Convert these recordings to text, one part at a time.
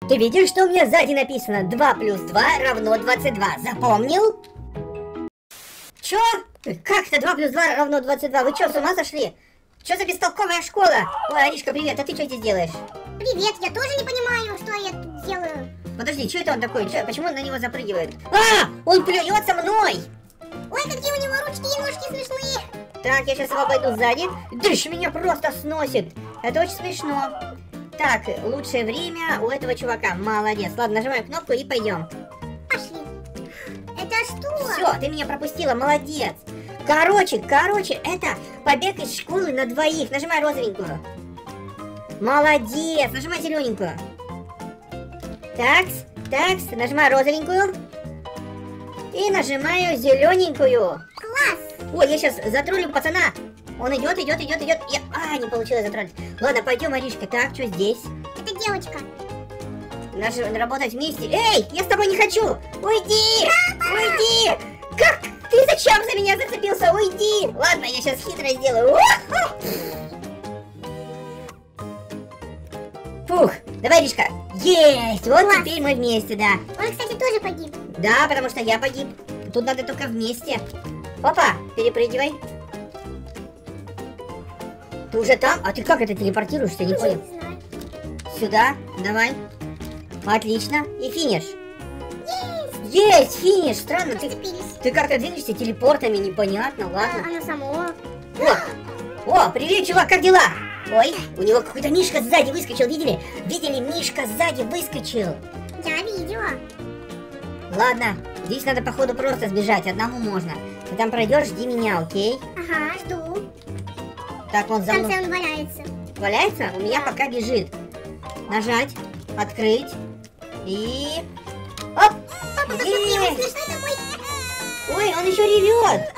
Ты видишь, что у меня сзади написано? 2 плюс 2 равно 22. Запомнил? Чё? Как это 2 плюс 2 равно 22? Вы чё, с ума сошли? Чё за бестолковая школа? Ой, Аришка, привет, а ты что здесь делаешь? Привет, я тоже не понимаю, что я тут делаю. Подожди, что это он такой? Почему он на него запрыгивает? А! Он плюется мной! Ой, какие у него ручки и ножки смешные. Так, я сейчас его обойду сзади. Дыш, меня просто сносит. Это очень смешно. Так, лучшее время у этого чувака. Молодец. Ладно, нажимаем кнопку и пойдем. Пошли. Это что? Все, ты меня пропустила, молодец. Короче, это побег из школы на двоих. Нажимай розовенькую. Молодец. Нажимай зелененькую. Такс, нажимаю розовенькую. И нажимаю зелененькую. Класс. Ой, я сейчас затроллю пацана. Он идет. Не получилось затроллить. Ладно, пойдем, Аришка. Так, что здесь? Это девочка. Надо работать вместе. Эй, я с тобой не хочу. Уйди. Уйди. Как? Ты зачем за меня зацепился? Уйди. Ладно, я сейчас хитро сделаю. Фух, давай, Аришка. Есть. Вот Класс. теперь мы вместе, да. Он, кстати, тоже погиб. Да, потому что я погиб. Тут надо только вместе. Опа, перепрыгивай. Ты уже там? А ты как это телепортируешься? Не понял. Не знаю. Сюда, давай. Отлично. И финиш. Есть финиш. Странно, ты как-то двигаешься телепортами, непонятно, ладно. Оно само. О, привет, чувак, как дела? Ой, у него какой-то мишка сзади выскочил, видели? Видели, мишка сзади выскочил. Я видела. Ладно, здесь надо, походу, просто сбежать, одному можно. Ты там пройдешь, жди меня, окей? Ага, жду. Так, он за В мной. конце он валяется. Валяется? У меня пока бежит. Нажать, открыть. И... Оп! Папа, посмотри, он смешной такой. Ой, он еще ревет.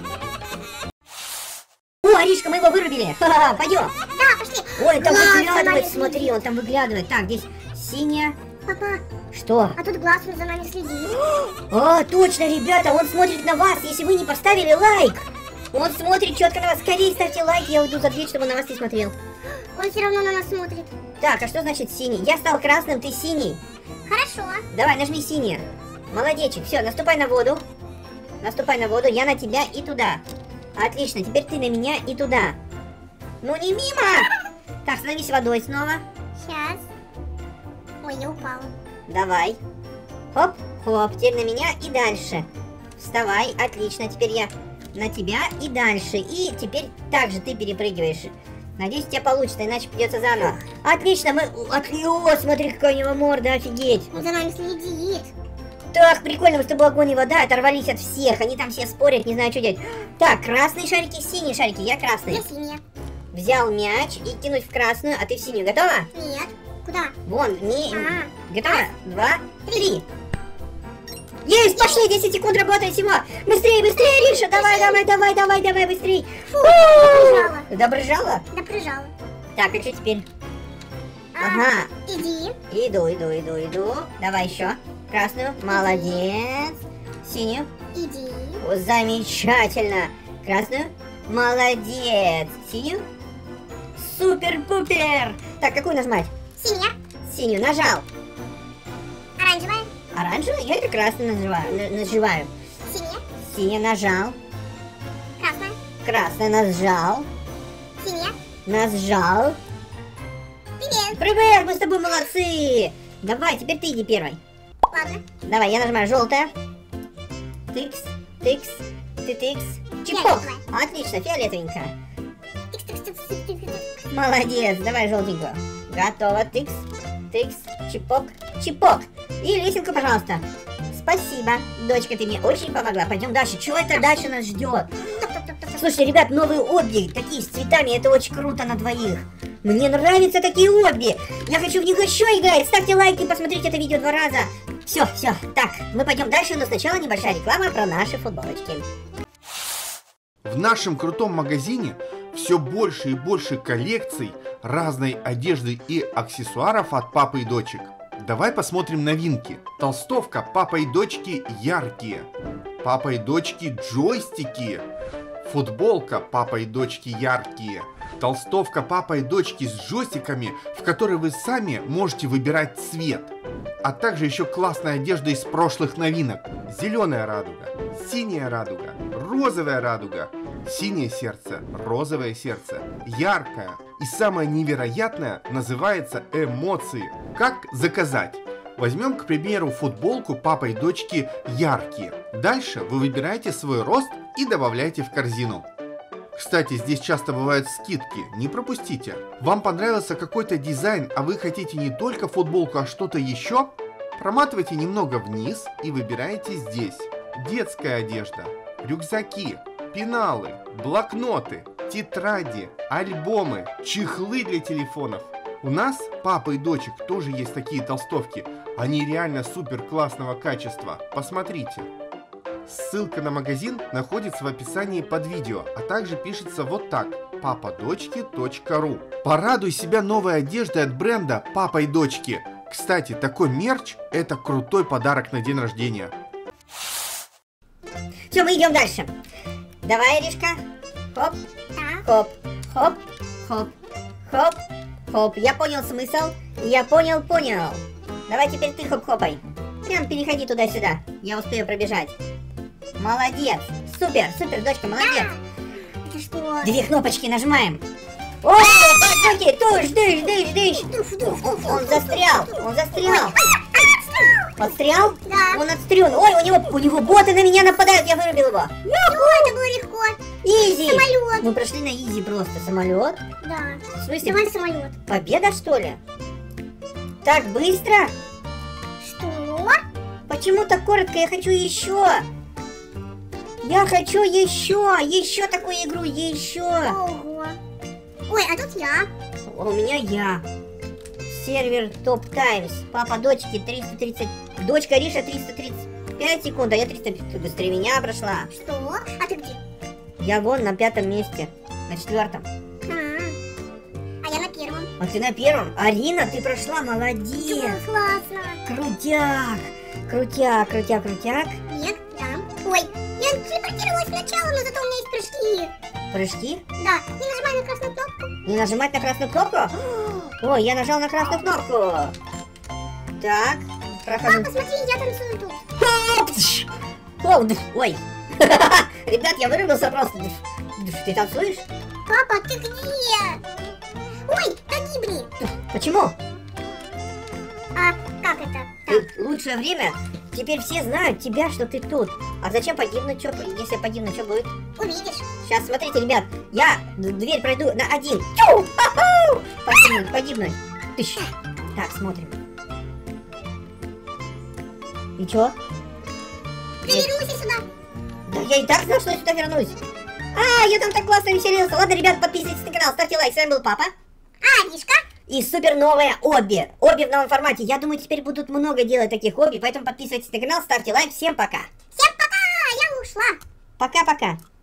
О, Аришка, мы его вырубили. Ха-ха, пойдем. Да, пошли. Ой, там Глаз выглядывает, за нами смотри, он там выглядывает. Так, здесь синяя. Папа, Что? а тут глаз, он за нами следит. О, точно, ребята, он смотрит на вас, если вы не поставили лайк. Он смотрит четко на вас. Скорее ставьте лайк, я уйду за дверь, чтобы он на вас не смотрел. Он все равно на нас смотрит. Так, а что значит синий? Я стал красным, ты синий. Хорошо. Давай, нажми синий. Молодечек, все, наступай на воду. Наступай на воду, я на тебя и туда. Отлично, теперь ты на меня и туда. Ну не мимо! Так, становись водой снова. Сейчас. Ой, я упала. Давай. Хоп, хоп, теперь на меня и дальше. Вставай, отлично, теперь я на тебя и дальше. И теперь также ты перепрыгиваешь. Надеюсь, у тебя получится, иначе придется заново. Отлично, мы... О, смотри, какая у него морда, офигеть. Он за нами следит. Так, прикольно, мы с тобой огонь и вода оторвались от всех. Они там все спорят, не знаю, что делать. Так, красные шарики, синие шарики, я красный. Я синяя. Взял мяч и кинуть в красную, а ты в синюю. Готова? Нет. Куда? Вон, не... Ага. Готова? 2, 3. Есть, пошли, 10 секунд работает всего. Быстрее, Риша, давай, быстрей. Допрыжала. Добрыжала? Допрыжала. Так, а что теперь? Ага. Иди. Иду. Давай еще. Красную. Молодец. Синюю. Иди. О, замечательно. Красную. Молодец. Синюю. Супер-пупер. Так, какую нажимать? Синяя. Синюю. Нажал. Оранжевая. Оранжевую? Я это красную нажимаю. Синяя. Синяя нажал. Красная. Красная нажал. Синяя. Нажал. Привет. Привет, мы с тобой молодцы. Давай, теперь ты иди первой. Ладно. Давай, я нажимаю желтое. Тыкс, тыкс, ты тыкс. Чипок. Фиолетовая. Отлично, фиолетовенькая. Тыкс-тыкс-тыкс-тыкс-тыкс. Молодец, давай желтенькую. Готово, тыкс, тыкс, чипок, чипок. И лесенку, пожалуйста. Спасибо, дочка, ты мне очень помогла. Пойдем дальше. Чего это дальше нас ждет? Слушайте, ребят, новые обби, такие с цветами, это очень круто на двоих. Мне нравятся такие обби. Я хочу в них еще играть. Ставьте лайк и посмотрите это видео 2 раза. Все. Так, мы пойдем дальше, но сначала небольшая реклама про наши футболочки. В нашем крутом магазине все больше и больше коллекций разной одежды и аксессуаров от папы и дочек. Давай посмотрим новинки. Толстовка папа и дочки яркие. Папа и дочки джойстики. Футболка папа и дочки яркие. Толстовка папа и дочки с джойстиками, в которой вы сами можете выбирать цвет. а также еще классная одежда из прошлых новинок. Зеленая радуга, синяя радуга, розовая радуга, синее сердце, розовое сердце, яркое и самое невероятное называется эмоции. Как заказать? Возьмем, к примеру, футболку папы и дочки яркие. Дальше вы выбираете свой рост и добавляете в корзину. Кстати, здесь часто бывают скидки, не пропустите. Вам понравился какой-то дизайн, а вы хотите не только футболку, а что-то еще? Проматывайте немного вниз и выбираете здесь. Детская одежда, рюкзаки, пеналы, блокноты, тетради, альбомы, чехлы для телефонов. У нас, папа и дочек, тоже есть такие толстовки. Они реально супер классного качества. Посмотрите. Ссылка на магазин находится в описании под видео, а также пишется вот так: papadочки.ru. Порадуй себя новой одеждой от бренда «Папа и дочки». Кстати, такой мерч – это крутой подарок на день рождения. Все, мы идем дальше. Давай, Иришка. Хоп, хоп, хоп, хоп, хоп, хоп. Я понял смысл. Я понял. Давай теперь ты хоп-хопай. Прям переходи туда-сюда. Я успею пробежать. Молодец. Супер, дочка, молодец. Это что? Две кнопочки нажимаем. О, подруги, дышь. Он застрял. Подстрял? Да. Он отстрел. Ой, у него боты на меня нападают, я вырубил его. Это было легко. Изи. Самолет. Мы прошли на изи просто. Самолет? Да. В смысле? Давай самолет. Победа, что ли? Так быстро? Что? Почему так коротко? Я хочу еще. Еще такую игру, еще. Ого. Ой, а тут я. У меня я. Сервер Топ Таймс. Папа дочки 330. Дочка Риша 335 секунд, а я 300. Ты быстрее меня прошла. Что? А ты где? Я вон на 5-м месте. На 4-м. А я на 1-м. А ты на 1-м. Арина, ты прошла, молодец. Да, классно. Крутяк. Нет, да. Ой, я телепортировалась сначала, но зато у меня есть прыжки. Прыжки? Да, не нажимай на красную кнопку. Не нажимать на красную кнопку? Ой, я нажал на красную кнопку. Так, прохожу. Папа, смотри, я танцую тут. Ой. Ребят, я вырубился просто. Ты танцуешь? Папа, ты где? Ой, погибли. Почему? А как это? Лучшее время. Теперь все знают тебя, что ты тут. А зачем погибнуть? Если я погибну, что будет? Увидишь. Сейчас, смотрите, ребят. Я дверь пройду на 1. Погибнуть. Тыщ. Так, смотрим. И чё? Ты вернулся сюда. Да я и так знал, что я сюда вернусь. Я там так классно веселился. Ладно, ребят, подписывайтесь на канал, ставьте лайк. С вами был папа. Мишка. И супер новая обби. Обби в новом формате. Я думаю, теперь будут много делать таких обби, поэтому подписывайтесь на канал, ставьте лайк. Всем пока. Всем пока, я ушла. Пока-пока.